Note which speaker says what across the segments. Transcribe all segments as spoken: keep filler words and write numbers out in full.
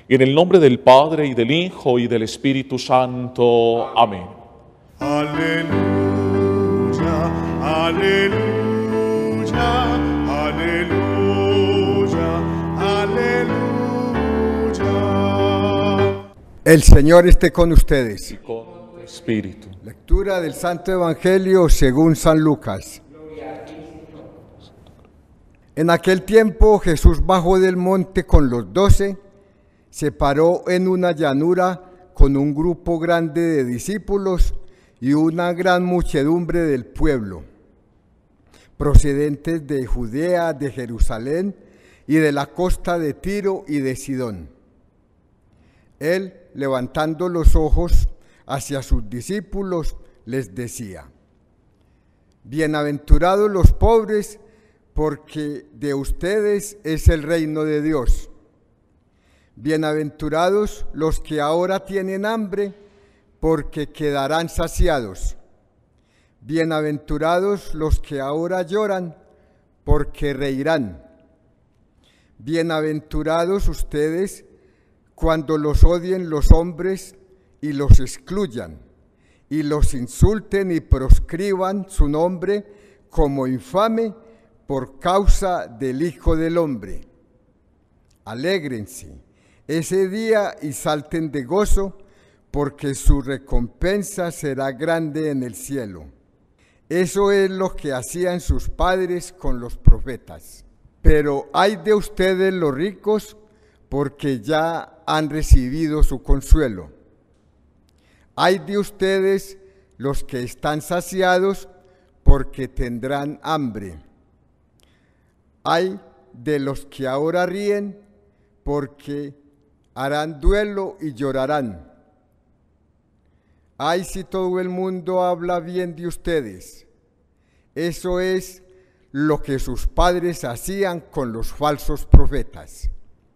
Speaker 1: En el nombre del Padre, y del Hijo, y del Espíritu Santo. Amén.
Speaker 2: Aleluya, aleluya, aleluya, aleluya.
Speaker 3: El Señor esté con ustedes.
Speaker 1: Y con tu espíritu.
Speaker 3: Lectura del Santo Evangelio según San Lucas. En aquel tiempo Jesús bajó del monte con los doce, se paró en una llanura con un grupo grande de discípulos y una gran muchedumbre del pueblo, procedentes de Judea, de Jerusalén y de la costa de Tiro y de Sidón. Él, levantando los ojos hacia sus discípulos, les decía: bienaventurados los pobres, porque de ustedes es el reino de Dios. Bienaventurados los que ahora tienen hambre, porque quedarán saciados. Bienaventurados los que ahora lloran, porque reirán. Bienaventurados ustedes cuando los odien los hombres y los excluyan, y los insulten y proscriban su nombre como infame por causa del Hijo del Hombre. Alégrense ese día y salten de gozo, porque su recompensa será grande en el cielo. Eso es lo que hacían sus padres con los profetas. Pero ay de ustedes los ricos, porque ya han recibido su consuelo. Ay de ustedes los que están saciados, porque tendrán hambre. Ay de los que ahora ríen, porque harán duelo y llorarán. Ay, si todo el mundo habla bien de ustedes. Eso es lo que sus padres hacían con los falsos profetas.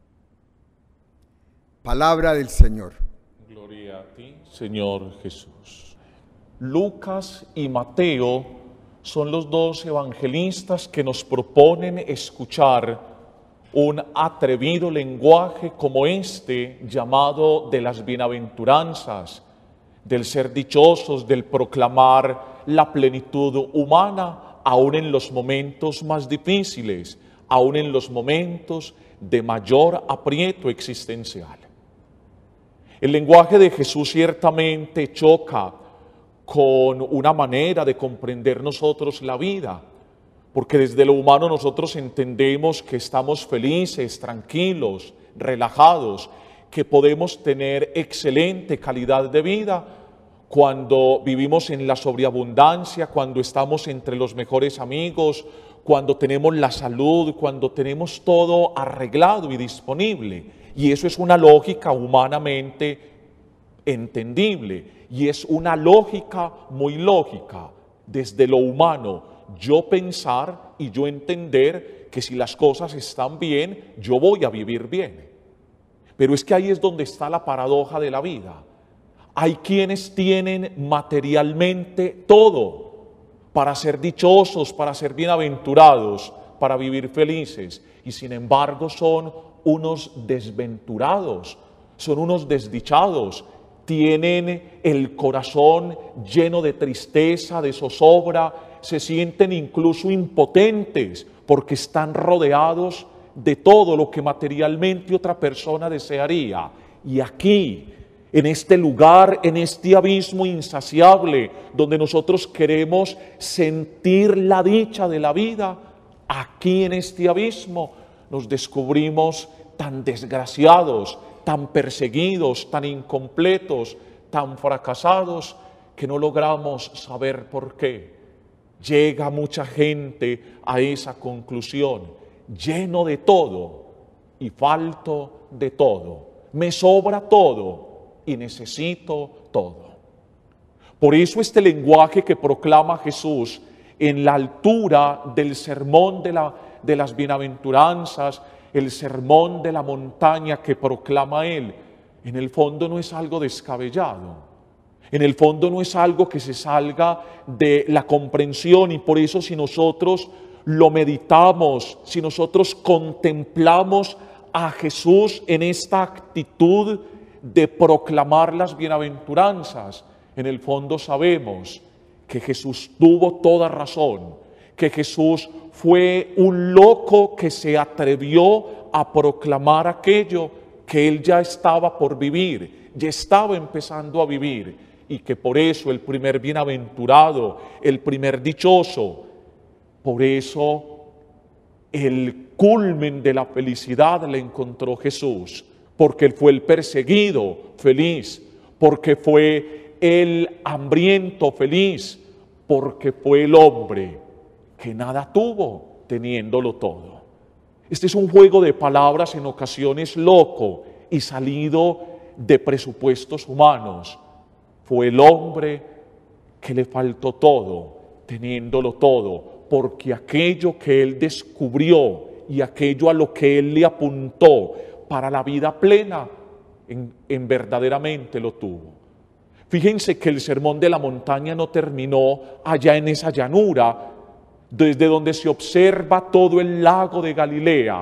Speaker 3: Palabra del Señor.
Speaker 1: Gloria a ti, Señor Jesús. Lucas y Mateo son los dos evangelistas que nos proponen escuchar un atrevido lenguaje como este, llamado de las bienaventuranzas, del ser dichosos, del proclamar la plenitud humana, aún en los momentos más difíciles, aún en los momentos de mayor aprieto existencial. El lenguaje de Jesús ciertamente choca con una manera de comprender nosotros la vida, porque desde lo humano nosotros entendemos que estamos felices, tranquilos, relajados, que podemos tener excelente calidad de vida cuando vivimos en la sobreabundancia, cuando estamos entre los mejores amigos, cuando tenemos la salud, cuando tenemos todo arreglado y disponible. Y eso es una lógica humanamente entendible, y es una lógica muy lógica desde lo humano. Yo pensar y yo entender que si las cosas están bien, yo voy a vivir bien. Pero es que ahí es donde está la paradoja de la vida. Hay quienes tienen materialmente todo para ser dichosos, para ser bienaventurados, para vivir felices, y sin embargo son unos desventurados, son unos desdichados, tienen el corazón lleno de tristeza, de zozobra, se sienten incluso impotentes porque están rodeados de todo lo que materialmente otra persona desearía. Y aquí, en este lugar, en este abismo insaciable, donde nosotros queremos sentir la dicha de la vida, aquí en este abismo nos descubrimos tan desgraciados, tan perseguidos, tan incompletos, tan fracasados, que no logramos saber por qué. Llega mucha gente a esa conclusión: lleno de todo y falto de todo, me sobra todo y necesito todo. Por eso este lenguaje que proclama Jesús en la altura del sermón de, la, de las bienaventuranzas, el sermón de la montaña que proclama Él, en el fondo no es algo descabellado. En el fondo no es algo que se salga de la comprensión, y por eso si nosotros lo meditamos, si nosotros contemplamos a Jesús en esta actitud de proclamar las bienaventuranzas, en el fondo sabemos que Jesús tuvo toda razón, que Jesús fue un loco que se atrevió a proclamar aquello que él ya estaba por vivir, ya estaba empezando a vivir, y que por eso el primer bienaventurado, el primer dichoso, por eso el culmen de la felicidad le encontró Jesús, porque él fue el perseguido feliz, porque fue el hambriento feliz, porque fue el hombre que nada tuvo teniéndolo todo. Este es un juego de palabras en ocasiones loco y salido de presupuestos humanos. Fue el hombre que le faltó todo, teniéndolo todo, porque aquello que él descubrió y aquello a lo que él le apuntó para la vida plena, en, en verdaderamente lo tuvo. Fíjense que el sermón de la montaña no terminó allá en esa llanura, desde donde se observa todo el lago de Galilea.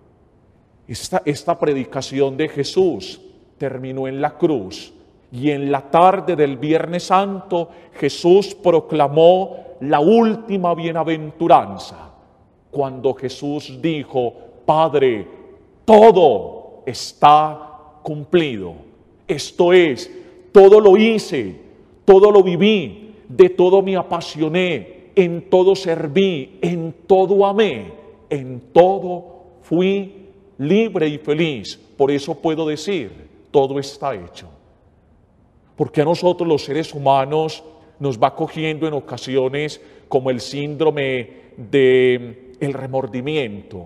Speaker 1: Esta, esta predicación de Jesús terminó en la cruz, y en la tarde del Viernes Santo Jesús proclamó la última bienaventuranza, cuando Jesús dijo: Padre, todo está cumplido. Esto es, todo lo hice, todo lo viví, de todo me apasioné, en todo serví, en todo amé, en todo fui libre y feliz. Por eso puedo decir, todo está hecho. Porque a nosotros los seres humanos nos va cogiendo en ocasiones como el síndrome del remordimiento.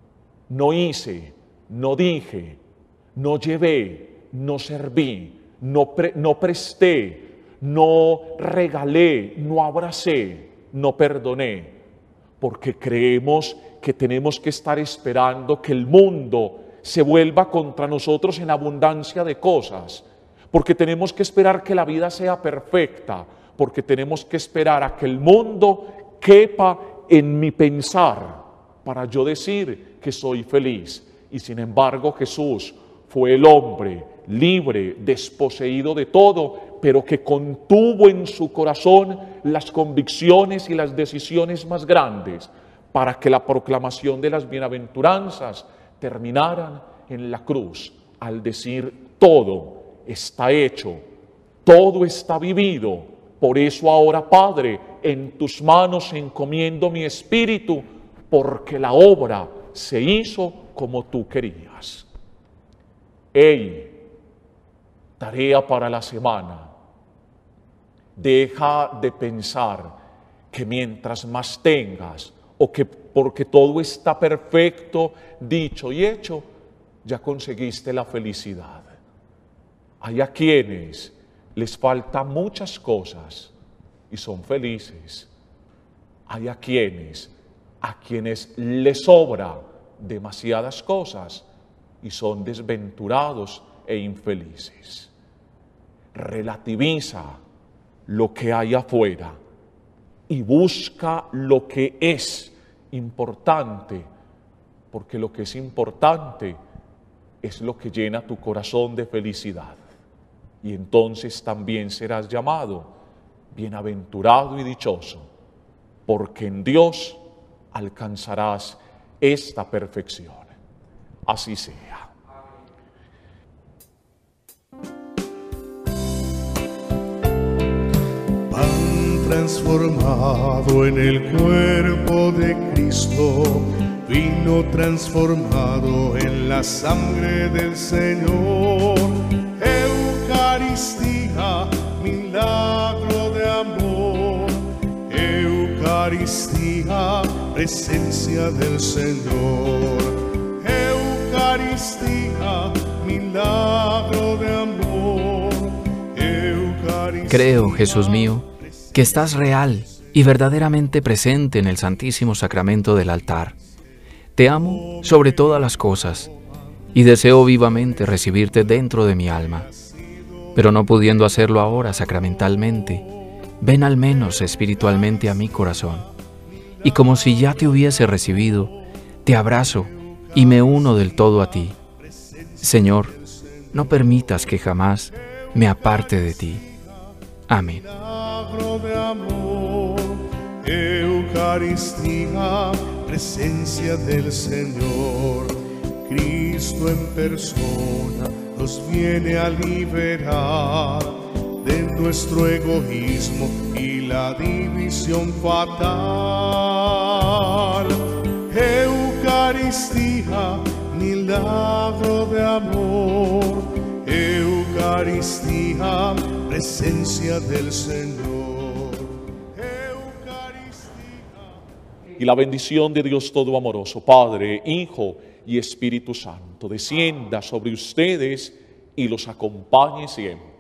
Speaker 1: No hice, no dije, no llevé, no serví, no, pre, no presté, no regalé, no abracé, no perdoné. Porque creemos que tenemos que estar esperando que el mundo se vuelva contra nosotros en abundancia de cosas. Porque tenemos que esperar que la vida sea perfecta, porque tenemos que esperar a que el mundo quepa en mi pensar para yo decir que soy feliz. Y sin embargo Jesús fue el hombre libre, desposeído de todo, pero que contuvo en su corazón las convicciones y las decisiones más grandes para que la proclamación de las bienaventuranzas terminaran en la cruz, al decir todo está hecho, todo está vivido. Por eso ahora, Padre, en tus manos encomiendo mi espíritu, porque la obra se hizo como tú querías. Hey, tarea para la semana. Deja de pensar que mientras más tengas, o que porque todo está perfecto, dicho y hecho, ya conseguiste la felicidad. Hay a quienes les faltan muchas cosas y son felices. Hay a quienes, a quienes les sobra demasiadas cosas y son desventurados e infelices. Relativiza lo que hay afuera y busca lo que es importante, porque lo que es importante es lo que llena tu corazón de felicidad. Y entonces también serás llamado bienaventurado y dichoso, porque en Dios alcanzarás esta perfección. Así sea.
Speaker 2: Pan transformado en el cuerpo de Cristo, vino transformado en la sangre del Señor. Eucaristía, milagro de amor. Eucaristía, presencia del Señor. Eucaristía, milagro de amor. Eucaristía.
Speaker 4: Creo, Jesús mío, que estás real y verdaderamente presente en el Santísimo Sacramento del altar. Te amo sobre todas las cosas y deseo vivamente recibirte dentro de mi alma. Pero no pudiendo hacerlo ahora sacramentalmente, ven al menos espiritualmente a mi corazón. Y como si ya te hubiese recibido, te abrazo y me uno del todo a ti. Señor, no permitas que jamás me aparte de ti. Amén.
Speaker 2: Milagro de amor, Eucaristía, presencia del Señor. Cristo en persona nos viene a liberar de nuestro egoísmo y la división fatal. Eucaristía, milagro de amor, Eucaristía, presencia del Señor. Eucaristía.
Speaker 1: Y la bendición de Dios todo amoroso, Padre, Hijo y Espíritu Santo, descienda sobre ustedes y los acompañe siempre.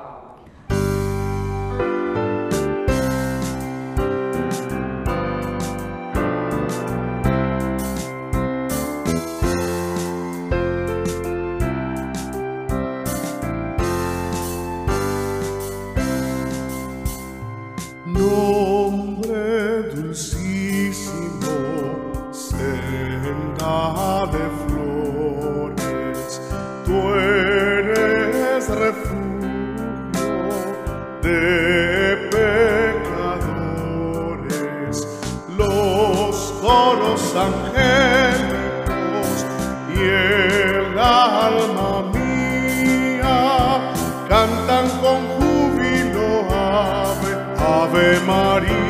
Speaker 2: Nombre dulcísimo, senda de flores, tú eres refugio de pecadores. Los coros angélicos y el alma mía cantan con júbilo, ave, Ave María.